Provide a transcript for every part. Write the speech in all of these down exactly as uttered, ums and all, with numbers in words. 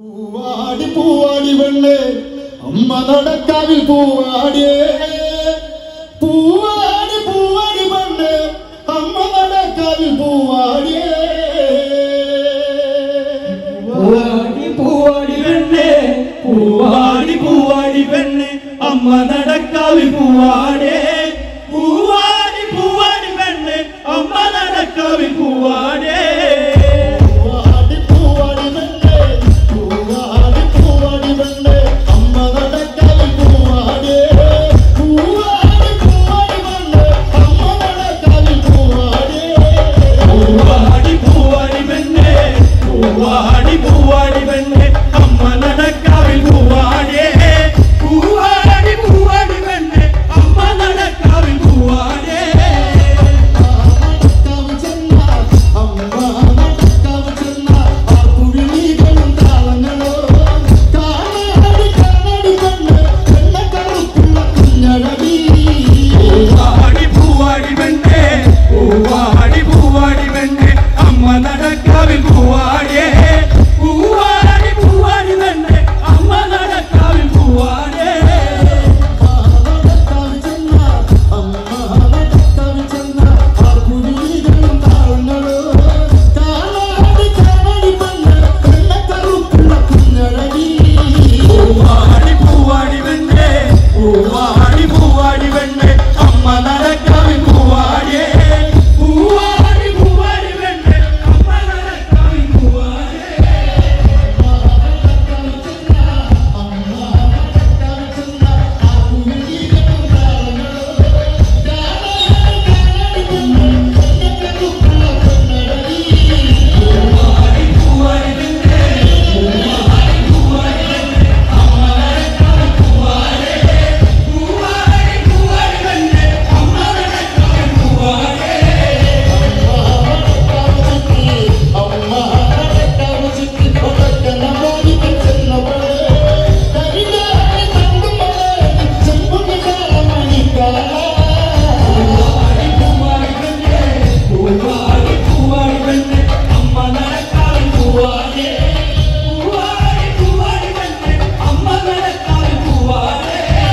പൂവാടി പൂവാടി വെണ്ണേ അമ്മ നടക്കാവിൽ പൂവാടിയേ പൂവാടി പൂവാടി വെണ്ണേ അമ്മ നടക്കാവിൽ പൂവാടിയേ പൂവാടി പൂവാടി വെണ്ണേ പൂവാടി പൂവാടി വെണ്ണേ അമ്മ നടക്കാവിൽ പൂവാടിയേ പൂവാടി പൂവാടി വെണ്ണേ അമ്മ നടക്കാവിൽ പൂവാടിയേ പൂവാടി പൂവാടി വെണ്ണേ അമ്മ നടക്കാവിൽ പൂവാടിയേ പൂവാടി പൂവാടി വെണ്ണേ അമ്മ നടക്കാവിൽ പൂവാടിയേ പൂവാടി പൂവാടി വെണ്ണേ പൂവാടി പൂവാടി വെണ്ണേ അമ്മ നടക്കാവിൽ പൂവാടിയേ പൂവാടി പൂവാടി വെണ്ണേ അമ്മ നടക്കാവിൽ പൂവാടിയേ പൂവാടി പൂവാടി വെണ്ണേ പൂവാടി പൂവാടി വെണ്ണേ അമ്മ നടക്കാവിൽ പൂവാടിയേ പൂവാടി പൂവാടി വെണ്ണേ അമ്മ നടക്കാവിൽ പൂവാടിയേ പൂവാടി പൂവാടി വെണ്ണേ പൂവാടി പൂവാടി വെണ്ണേ അമ്മ നടക്കാവിൽ പൂവാടിയേ പൂവാടി പൂവാടി വെണ്ണേ അമ്മ നടക്കാവിൽ പൂവാടിയേ പൂവാടി പൂവാടി വെണ്ണേ പൂവാടി പൂവാടി വെണ്ണേ അമ്മ നടക്കാവിൽ പൂവാടിയേ പൂവാടി പൂവാടി വെണ്ണേ അമ്മ നടക്കാവിൽ പൂവാടിയേ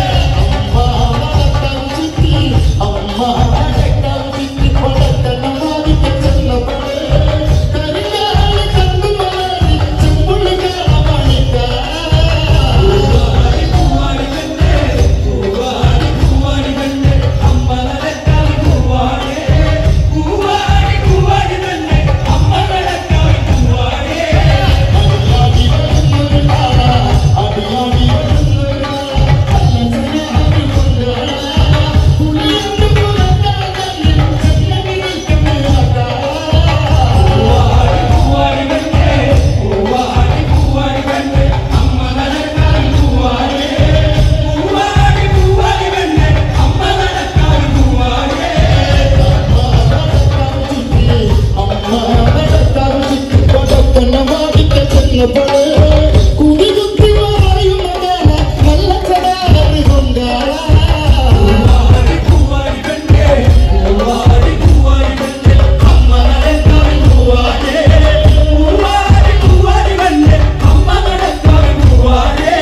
പൂവാടി പൂവാടി വെണ്ണേ പൂവാടി പൂവാടി വെണ്ണേ അമ്മ നടക്കാവിൽ പൂവാടിയേ പൂവാടി പൂവാടി വെണ്ണേ അമ്മ നടക്കാവിൽ പൂവാടിയേ പൂവാടി പൂവാടി വെണ്ണേ പൂവാടി പൂവാടി വെണ്ണേ അമ്മ നടക്കാവിൽ പൂവാടിയേ പൂവാടി പൂവാടി വെണ്ണേ അമ്മ നടക്കാവിൽ പൂവാടിയേ പൂവാടി പൂവാടി വെണ്ണേ പൂവാടി പൂവാടി വെണ്ണേ അമ്മ നടക്കാവിൽ പൂവാടിയേ പൂവാടി പൂവാടി വെണ്ണേ അമ്മ നടക്കാവിൽ പൂവാടിയേ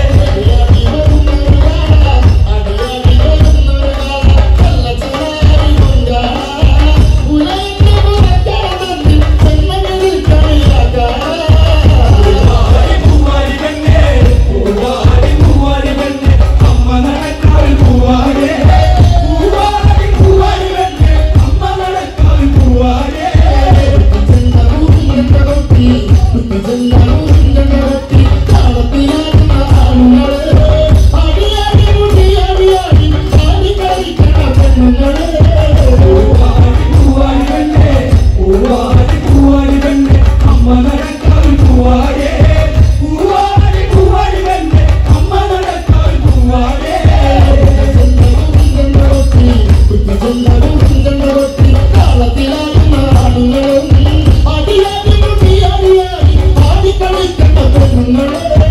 പൂവാടി പൂവാടി വെണ്ണേ പൂവാടി പൂവാടി വെണ്ണേ അമ്മ നടക്കാവിൽ പൂവാടിയേ പൂവാടി പൂവാടി വെണ്ണേ അമ്മ നടക്കാവിൽ പൂവാടിയേ പൂവാടി പൂവാടി വെണ്ണേ പൂവാടി പൂവാടി വെണ്ണേ അമ്മ നടക്കാവിൽ പൂവാടിയേ പൂവാടി പൂവാടി വെണ്ണേ അമ്മ നടക്കാവിൽ പൂവാടിയേ കളിക്കണ്ട പെണ്ണുങ്ങളെ